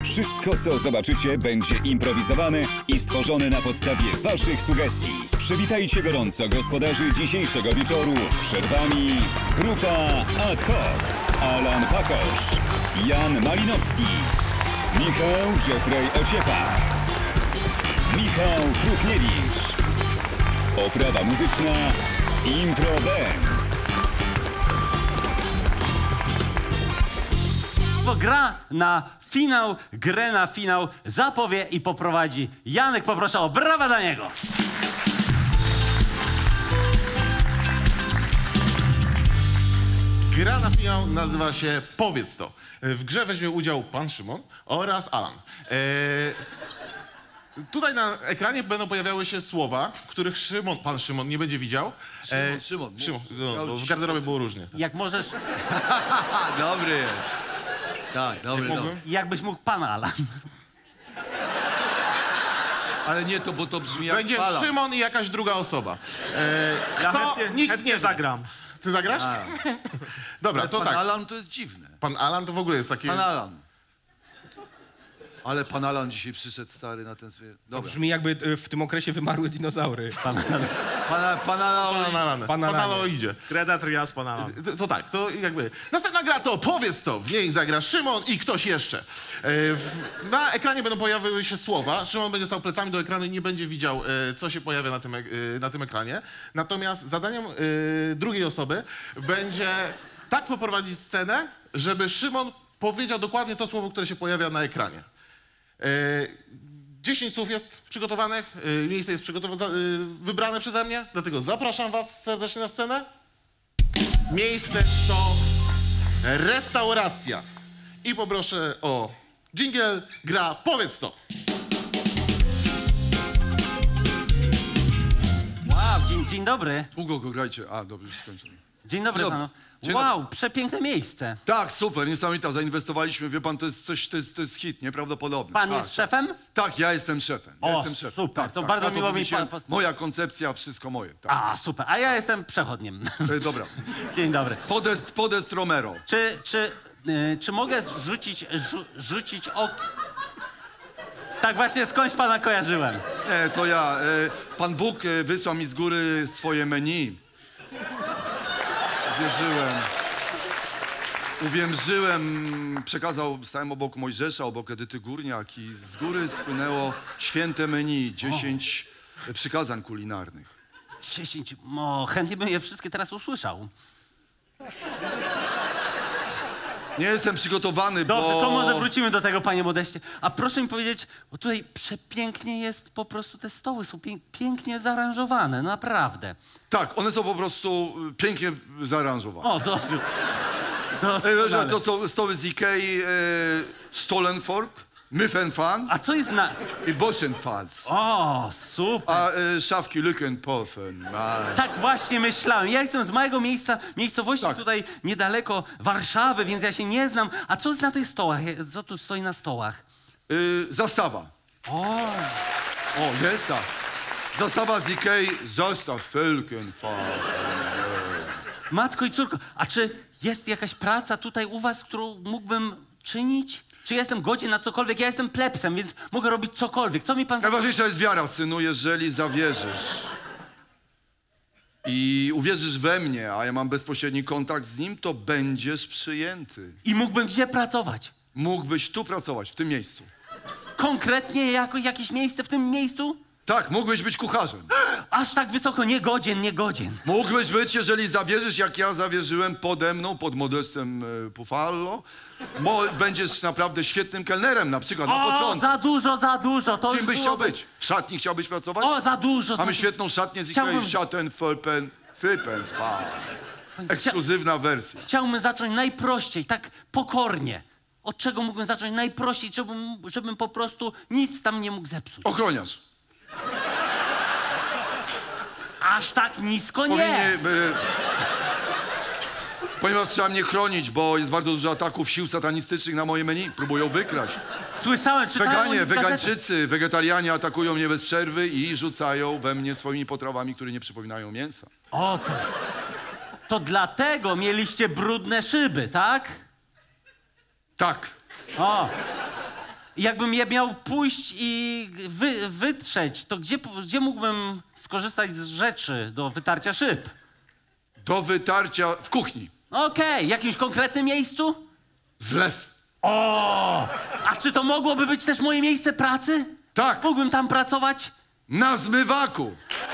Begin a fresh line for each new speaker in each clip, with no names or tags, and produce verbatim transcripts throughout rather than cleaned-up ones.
Wszystko, co zobaczycie, będzie improwizowane i stworzone na podstawie waszych sugestii. Przywitajcie gorąco gospodarzy dzisiejszego wieczoru. Przed wami grupa Ad Hoc. Alan Pakosz, Jan Malinowski, Michał Jeffrey Ociepa, Michał Kruchniewicz. Oprawa muzyczna Impro Band.
Gra na finał, grę na finał zapowie i poprowadzi Janek. Poproszę o brawa dla niego.
Gra na finał nazywa się Powiedz to. W grze weźmie udział pan Szymon oraz Alan. Eee, tutaj na ekranie będą pojawiały się słowa, których Szymon, pan Szymon nie będzie widział.
Szymon, Szymon.
Szymon, no, bo w garderobie było różnie.
Jak możesz...
Dobry. Tak, dobry,
Jak
dobry.
Jakbyś mógł pan Alan.
Ale nie to, bo to brzmi jak
Będzie
fala.
Szymon i jakaś druga osoba. Eee,
Ja
kto?
chętnie,
Nikt
chętnie
nie
zagram.
Ty zagrasz?
A.
Dobra,
Ale
to
pan
tak.
Alan to jest dziwne.
Pan Alan to w ogóle jest taki...
Pan Alan. Ale pan Alan dzisiaj przyszedł stary na ten sobie... Dobra.
Brzmi jakby e, w tym okresie wymarły dinozaury.
Pana, pan Alan...
Pan Alan.
Pan
Pan
Alan.
Alan idzie.
Kreda trias pana.
To, to tak, to jakby... Następna gra to Powiedz to. W niej zagra Szymon i ktoś jeszcze. E, w, na ekranie będą pojawiły się słowa. Szymon będzie stał plecami do ekranu i nie będzie widział, e, co się pojawia na tym, e, na tym ekranie. Natomiast zadaniem e, drugiej osoby będzie tak poprowadzić scenę, żeby Szymon powiedział dokładnie to słowo, które się pojawia na ekranie. dziesięć słów jest przygotowanych, e, miejsce jest przygotowane, e, wybrane przeze mnie, dlatego zapraszam was serdecznie na scenę. Miejsce to restauracja. I poproszę o dżingiel, gra Powiedz to.
Wow, dzień, dzień dobry.
Długo go grajcie. A, dobrze, już skończyłem.
Dzień dobry
Dzień
panu.
Dzień
Wow, przepiękne miejsce.
Tak, super, niesamowita. Zainwestowaliśmy, wie pan, to jest coś, to jest, to jest hit, nieprawdopodobny.
Pan
tak,
jest szefem?
Tak, ja jestem szefem. Ja
O,
jestem szefem.
super,
Tak,
to
tak,
bardzo
ja to
miło mi
wymyśliłem.
pan-
Moja koncepcja, wszystko moje. Tak.
A, super. A ja jestem przechodniem.
E, dobra.
Dzień dobry.
Podest, Podest Romero.
Czy, czy, y, czy mogę rzucić, rzu, rzucić ok... Tak właśnie, skądś pana kojarzyłem.
Nie, to ja. E, pan Bóg e, wysłał mi z góry swoje menu. Wierzyłem. Uwierzyłem, przekazał, stałem obok Mojżesza, obok Edyty Górniak i z góry spłynęło święte menu, dziesięć o. przykazań kulinarnych.
Dziesięć... O, chętnie bym je wszystkie teraz usłyszał.
Nie jestem przygotowany,
Dobrze,
bo...
to może wrócimy do tego, panie Modeście. A proszę mi powiedzieć, bo tutaj przepięknie jest po prostu, te stoły są pięk, pięknie zaaranżowane, naprawdę.
Tak, one są po prostu y, pięknie zaaranżowane.
O, dobrze.
E,
Doskonale.
to są stoły z Ikei, e, Stollenfork, Myfenfan
A co jest na...
i Boschenfalz.
O, super.
A e, szafki Lückenpofen.
Tak właśnie myślałem. Ja jestem z małego miejsca, miejscowości
Tak.
tutaj niedaleko Warszawy, więc ja się nie znam. A co jest na tych stołach? Co tu stoi na stołach?
Y, zastawa.
O,
O, jest tak. Zastawa z Ikei, zostaw Völkenfarben.
matko i córko, a czy jest jakaś praca tutaj u was, którą mógłbym czynić? Czy ja jestem godzien na cokolwiek? Ja jestem plebsem, więc mogę robić cokolwiek. Co mi pan...
Najważniejsza jest wiara, synu, jeżeli zawierzysz i uwierzysz we mnie, a ja mam bezpośredni kontakt z nim, to będziesz przyjęty.
I mógłbym gdzie pracować?
Mógłbyś tu pracować, w tym miejscu.
Konkretnie jako jakieś miejsce w tym miejscu?
Tak, mógłbyś być kucharzem.
Aż tak wysoko, nie godzien, nie godzien.
Mógłbyś być, jeżeli zawierzysz, jak ja zawierzyłem pode mną, pod Modestem e, Pufallo. Mo, będziesz naprawdę świetnym kelnerem, na przykład, na
O,
początku.
za dużo, za dużo. To
Kim
już
byś
było...
chciał być? W szatni chciałbyś pracować?
O, za dużo.
Mamy
za...
świetną szatnię z
Chciałbym-
Ikei, Schatten, Fölpen, Flippen, Spa. Ekskluzywna wersja.
Chciałbym zacząć najprościej, tak pokornie. Od czego mógłbym zacząć najprościej, żebym, żebym po prostu nic tam nie mógł zepsuć.
Ochroniarz.
Aż tak nisko nie.
Powinien, e, ponieważ trzeba mnie chronić, bo jest bardzo dużo ataków sił satanistycznych na moje menu. Próbują wykraść.
Słyszałem, czytałem... o
Weganie,
nich w gazetach.
wegańczycy, wegetarianie atakują mnie bez przerwy i rzucają we mnie swoimi potrawami, które nie przypominają mięsa.
O, to... To dlatego mieliście brudne szyby, tak?
Tak.
O. jakbym je miał pójść i wy, wytrzeć, to gdzie, gdzie mógłbym skorzystać z rzeczy do wytarcia szyb?
Do wytarcia w kuchni.
Okej, w jakimś konkretnym miejscu?
Zlew.
O! A czy to mogłoby być też moje miejsce pracy?
Tak.
Mógłbym tam pracować?
Na zmywaku.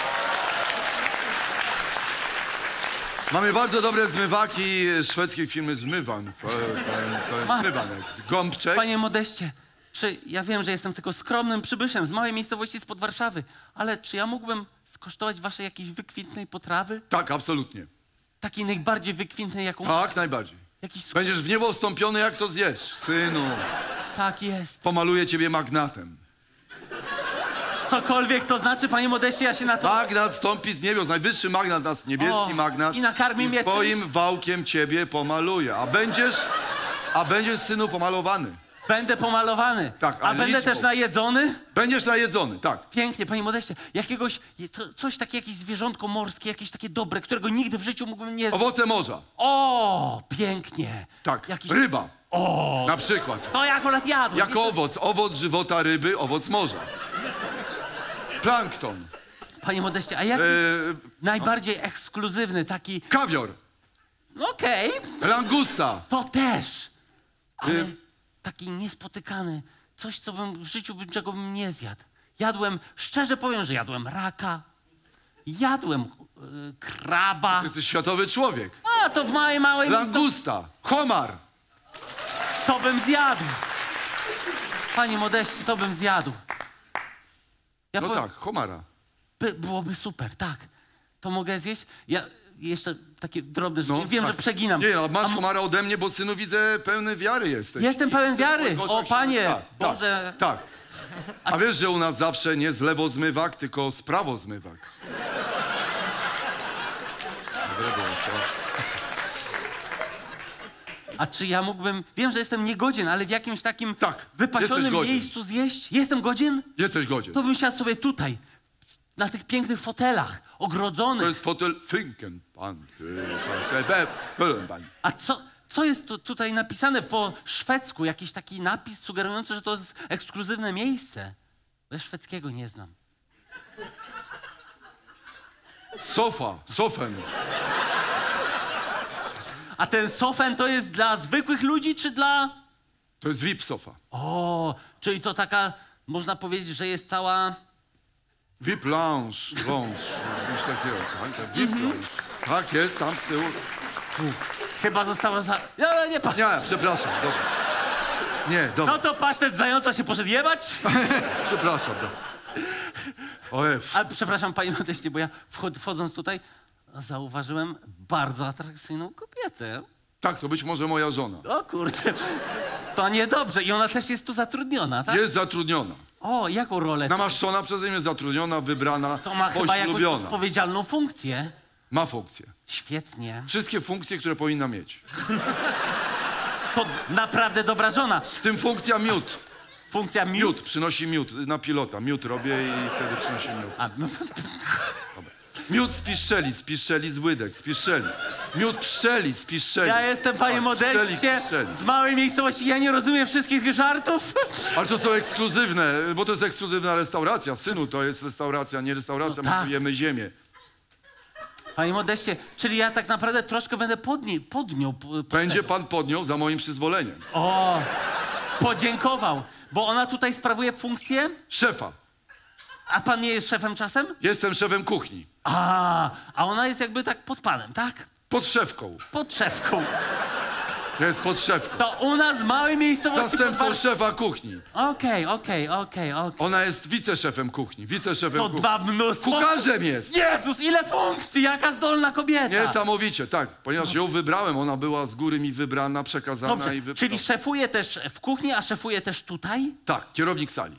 Mamy bardzo dobre zmywaki szwedzkiej firmy Zmywan.
Ma-
Zmywanek. Gąbczek.
Panie Modeście, czy ja wiem, że jestem tylko skromnym przybyszem z małej miejscowości spod Warszawy, ale czy ja mógłbym skosztować waszej jakiejś wykwintnej potrawy?
Tak, absolutnie.
Takiej najbardziej wykwintnej, jaką...
Tak, najbardziej.
Jakiś... sk-
Będziesz w niebo wstąpiony, jak to zjesz, synu.
Tak jest.
Pomaluję ciebie magnatem.
Cokolwiek to znaczy, panie Modeście, ja się na to...
Magnat stąpi z niebios, najwyższy magnat, nas niebieski
O,
magnat.
i nakarmi mnie
swoim
czymś.
wałkiem ciebie pomaluje. A będziesz, a będziesz, synu, pomalowany.
Będę pomalowany.
Tak,
A
ale
będę
liczbą.
też najedzony?
Będziesz najedzony, tak.
Pięknie, panie Modeście. Jakiegoś, je- to, coś takie, jakieś zwierzątko morskie, jakieś takie dobre, którego nigdy w życiu mógłbym nie...
Owoce morza,
O, pięknie.
tak.
Jakiś...
Ryba,
O,
na przykład.
to ja akurat jadłem.
Jako
Jest-
owoc, owoc żywota ryby, owoc morza. Plankton,
Panie Modeście, a jaki
e,
najbardziej ekskluzywny, taki...
kawior,
No okej,
langusta,
to też. Ale
Y-
taki niespotykany. Coś, co bym w życiu bym, czego bym nie zjadł. Jadłem, szczerze powiem, że jadłem raka. Jadłem y, kraba.
jesteś światowy człowiek.
A, to w małej, małej miejscowości.
Langusta, homar,
To bym zjadł. Panie Modeście, to bym zjadł. Ja
no
powiem,
tak, homara.
by, byłoby super, tak. To mogę zjeść? Ja jeszcze takie drobne rzeczy.
No,
Wiem,
tak.
że przeginam.
Nie, no,
A
masz
m-
homara ode mnie, bo synu widzę pełny wiary jesteś.
Jestem pełen wiary.
Gościach
O
się-
panie,
tak,
Boże.
Tak, tak. A wiesz, że u nas zawsze nie z lewo zmywak, tylko z prawo zmywak. Dobre było, co?
A czy ja mógłbym... Wiem, że jestem niegodzien, ale w jakimś takim
Tak, jesteś
wypasionym
godzien.
miejscu zjeść? Jestem godzien?
Jesteś godzien.
To bym siadł sobie tutaj, na tych pięknych fotelach,
To
ogrodzonych.
jest fotel Finkenpan. Finkenpan.
A co, co jest tu, tutaj napisane po szwedzku? Jakiś taki napis sugerujący, że to jest ekskluzywne miejsce. Ja szwedzkiego nie znam.
Sofa, sofen.
A ten sofen to jest dla zwykłych ludzi, czy dla...
To jest V I P sofa.
O, czyli to taka, można powiedzieć, że jest cała...
V I P lounge, lounge, coś takiego. Tak, tak, V I P lounge. Tak, jest, tam z tyłu.
Chyba została za... Nie, nie, patrz.
Nie, przepraszam, dobra. Nie, dobra,
No to pasztet zająca się poszedł jebać.
przepraszam. Dobra. Ojej,
A przepraszam, panie Modeście, bo ja wchod, wchodząc tutaj zauważyłem bardzo atrakcyjną kobietę.
tak, to być może moja żona.
O kurczę, to niedobrze. I ona też jest tu zatrudniona, tak?
Jest zatrudniona.
O, jaką rolę?
Namaszczona przeze mnie, zatrudniona, wybrana,
To ma chyba jakąś
poślubiona.
odpowiedzialną funkcję.
Ma funkcję.
Świetnie.
Wszystkie funkcje, które powinna mieć.
To naprawdę dobra żona.
W tym funkcja miód.
Funkcja miód.
Miód, przynosi miód na pilota. Miód robię i wtedy przynosi miód.
A, no,
Miód z piszczeli, z piszczeli z łydek, z piszczeli. Miód pszczeli, z piszczeli.
ja jestem, panie
Tak,
Modeście,
pszczeli, pszczeli.
z małej miejscowości. Ja nie rozumiem wszystkich tych żartów.
Ale to są ekskluzywne, bo to jest ekskluzywna restauracja. Synu, to jest restauracja, nie restauracja,
No
my
tak.
tu jemy ziemię.
Panie Modeście, czyli ja tak naprawdę troszkę będę pod, nie, pod nią. po- pod
Będzie
tego.
pan podniósł za moim przyzwoleniem.
O, podziękował. Bo ona tutaj sprawuje funkcję,
Szefa.
a pan nie jest szefem czasem?
Jestem szefem kuchni.
A, a ona jest jakby tak pod panem, tak?
Pod szefką.
Pod szefką.
Jest pod szefką.
To u nas w małej miejscowości pod
Zastępcą
Warsz-
szefa kuchni.
Okej, okej, okej, okej.
Ona jest wiceszefem kuchni. Wiceszefem
To
kuchni.
ma mnóstwo...
Kucharzem jest.
Jezus, ile funkcji, jaka zdolna kobieta.
Niesamowicie, tak. Ponieważ ją wybrałem, ona była z góry mi wybrana, przekazana
Dobrze,
i wybrana.
czyli szefuje też w kuchni, a szefuje też tutaj?
Tak, kierownik sali.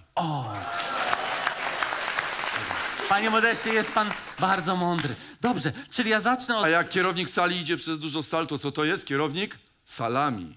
Panie Modeście, jest pan bardzo mądry. Dobrze, czyli ja zacznę od...
A jak kierownik sali idzie przez dużo sal, to co to jest? Kierownik? Salami.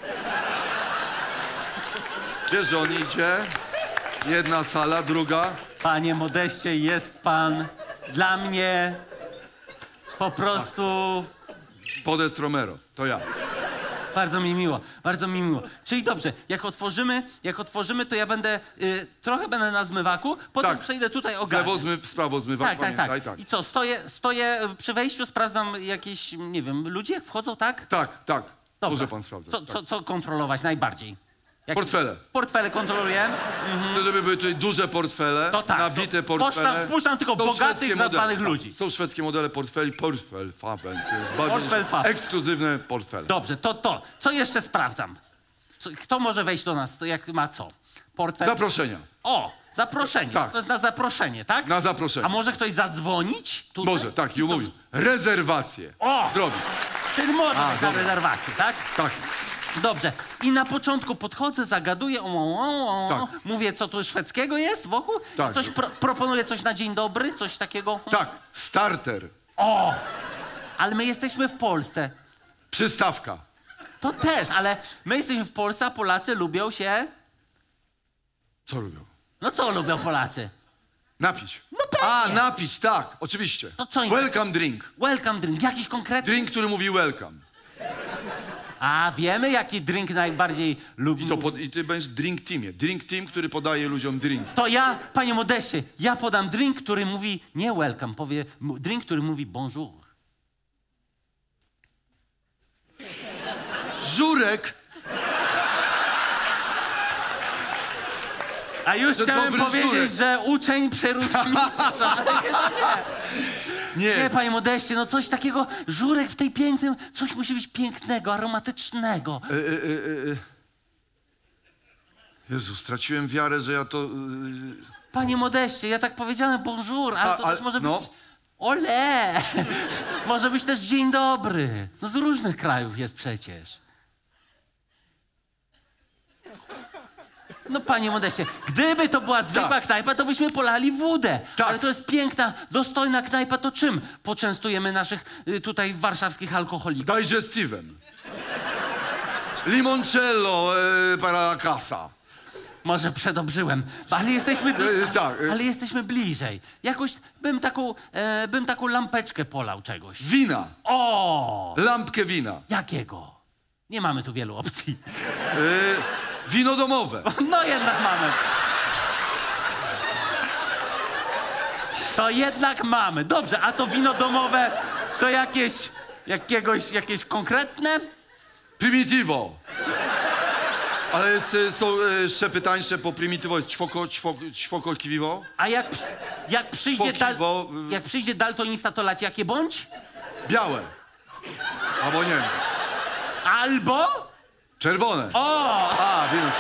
Wiesz, że on idzie, jedna sala, druga.
Panie Modeście, jest pan dla mnie po prostu...
Podest Romero, to ja.
Bardzo mi miło, bardzo mi miło. Czyli dobrze, jak otworzymy, jak otworzymy, to ja będę, y, trochę będę na zmywaku, potem
Tak.
przejdę tutaj
Z
ogarnąć.
lewo zmy, z prawo zmywak,
Tak, tak, tak,
pamiętaj,
I co, stoję, stoję przy wejściu, sprawdzam jakieś, nie wiem, ludzie jak wchodzą, tak?
Tak, tak.
Dobra.
Może pan sprawdzać.
Co,
tak.
co, co kontrolować najbardziej? Jak...
Portfele.
Portfele kontroluję.
Chcę, żeby były tutaj duże portfele,
To tak,
nabite
to
portfele.
wpuszczam- wpuszczam tylko
Są
bogatych,
szwedzkie
zadbanych
modele,
ludzi.
Tak, są szwedzkie modele portfeli, portfel, faben. To jest bardzo
Portfel, faben.
ekskluzywne portfele.
Dobrze, to to. Co jeszcze sprawdzam? Co, kto może wejść do nas, to jak ma co? Portfel?
Zaproszenia.
O, zaproszenie.
Tak.
To jest na zaproszenie, tak?
Na zaproszenie.
A może ktoś zadzwonić? Tutaj?
Może, tak, i
co-
umówił. Rezerwację.
O!
Zrobić.
Czyli może
A,
być na
dobra.
rezerwację, tak?
Tak.
Dobrze. I na początku podchodzę, zagaduję, o, o, o,
Tak.
mówię, co tu szwedzkiego jest wokół.
Tak.
Ktoś pro, proponuje coś na dzień dobry, coś takiego.
Tak. Starter.
O! Ale my jesteśmy w Polsce.
Przystawka.
To też, ale my jesteśmy w Polsce, a Polacy lubią się...
Co robią?
No co lubią Polacy?
Napić.
No pewnie.
A, napić, tak, oczywiście.
To co im-
Welcome drink.
Welcome drink. Jakiś konkretny...
Drink, który mówi welcome.
A wiemy, jaki drink najbardziej lubi...
I, to pod, I ty będziesz w drink teamie. Drink team, który podaje ludziom drink.
To ja, panie Modeście, ja podam drink, który mówi nie welcome, powie mu- drink, który mówi bonjour.
Żurek.
A już
To
chciałem
dobry
powiedzieć,
żurek.
że uczeń przerósł mistrza. No nie.
Nie.
Nie, panie Modeście, no coś takiego, żurek w tej pięknym, coś musi być pięknego, aromatycznego.
E, e, e, e. Jezu, straciłem wiarę, że ja to... e,
Panie Modeście, ja tak powiedziałem bonjour, ale
A,
to
ale-
też może
no.
być... Ole! Może być też dzień dobry. No z różnych krajów jest przecież. No panie Modeście, gdyby to była zwykła
Tak.
knajpa, to byśmy polali wódę.
Tak.
Ale to jest piękna, dostojna knajpa, to czym poczęstujemy naszych y, tutaj warszawskich alkoholików?
Digestivem. Limoncello e, para la casa.
Może przedobrzyłem, ale jesteśmy,
E, tak, e.
ale jesteśmy bliżej. Jakoś bym taką, e, bym taką lampeczkę polał czegoś.
Wina.
O!
Lampkę wina.
Jakiego? Nie mamy tu wielu opcji.
E, wino domowe.
No jednak mamy. To jednak mamy. Dobrze, a to wino domowe to jakieś, jakiegoś, jakieś konkretne?
Primitivo. Ale jest, e, są e, szczepy tańsze po primitivo. Jest ćwoko, ćwoko, ćwoko kiwiwo.
A jak, przy- jak przyjdzie, dal,
Fokiwo, y-
jak przyjdzie daltonista, to lać jakie bądź?
Białe. Albo nie.
Albo?
Czerwone.
O!
A, więc...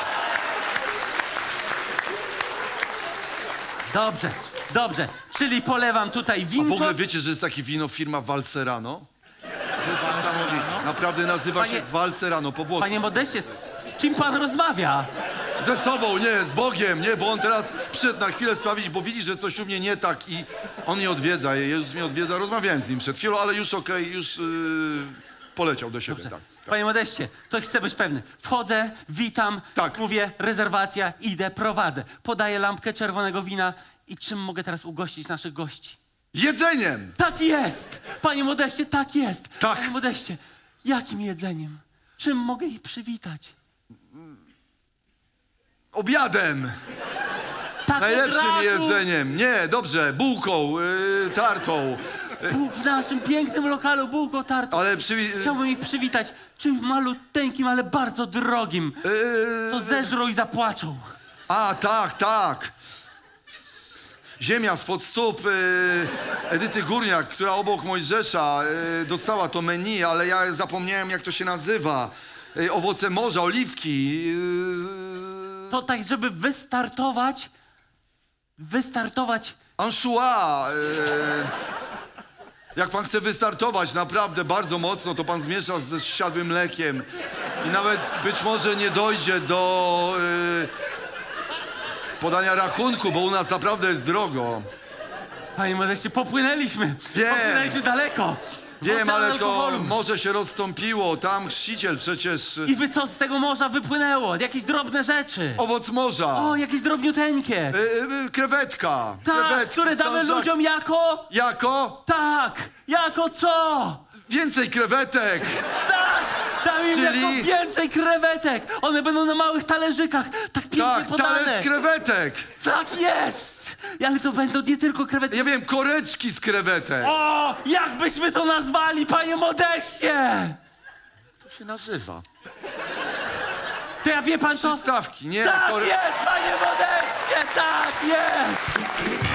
Dobrze, dobrze. Czyli polewam tutaj
A w
winko.
ogóle wiecie, że jest takie wino firma Valserano? To jest niesamowite. Naprawdę nazywa
Panie-
się Valserano po włosku.
Panie Modeście, z, z kim pan rozmawia?
Ze sobą, nie, z Bogiem, nie, bo on teraz przyszedł na chwilę sprawdzić, bo widzi, że coś u mnie nie tak i on mnie odwiedza, Jezus mnie odwiedza, rozmawiałem z nim przed chwilą, ale już okej, już yy, poleciał do siebie, tak. tak.
Panie Modeście, to chcę być pewny. Wchodzę, witam,
Tak.
mówię, rezerwacja, idę, prowadzę. Podaję lampkę czerwonego wina i czym mogę teraz ugościć naszych gości?
Jedzeniem!
Tak jest! Panie Modeście, tak jest!
Tak.
Panie Modeście, jakim jedzeniem? Czym mogę ich przywitać?
Obiadem!
Tak od
Najlepszym
razu,
jedzeniem. Nie, dobrze, bułką, yy, tartą,
Bu- w naszym pięknym lokalu bułką tartą.
ale przywi...
Chciałbym ich przywitać czymś maluteńkim, ale bardzo drogim.
Yy,
To zeżrą i zapłaczą.
A, tak, tak. Ziemia spod stóp yy, Edyty Górniak, która obok Mojżesza yy, dostała to menu, ale ja zapomniałem, jak to się nazywa. Yy, owoce morza, oliwki. Yy,
To tak, żeby wystartować, wystartować.
Anchois. Yy, jak pan chce wystartować naprawdę bardzo mocno, to pan zmiesza ze zsiadłym mlekiem i nawet być może nie dojdzie do yy, podania rachunku, bo u nas naprawdę jest drogo.
Panie Modeście, popłynęliśmy.
Wiem.
Popłynęliśmy daleko. W
Wiem,
ocean
ale to
alkoholu.
morze się rozstąpiło, tam chrzciciel przecież... y,
I wy co z tego morza wypłynęło? Jakieś drobne rzeczy.
Owoc morza,
O, jakieś drobniuteńkie.
y, y, krewetka,
Tak,
krewetki,
które damy
stążak.
ludziom jako...
Jako?
Tak, jako co?
Więcej krewetek!
Tak, Dam im
Czyli-
jako więcej krewetek! One będą na małych talerzykach, tak pięknie
Tak,
podane!
talerz krewetek.
Tak jest! Ale to będą nie tylko krewetki.
Ja wiem, koreczki z krewetek.
O! Jak byśmy to nazwali, panie Modeście!
To się nazywa.
To ja wie pan co?
Przystawki, nie?
Tak
kore-
jest, panie Modeście! Tak jest!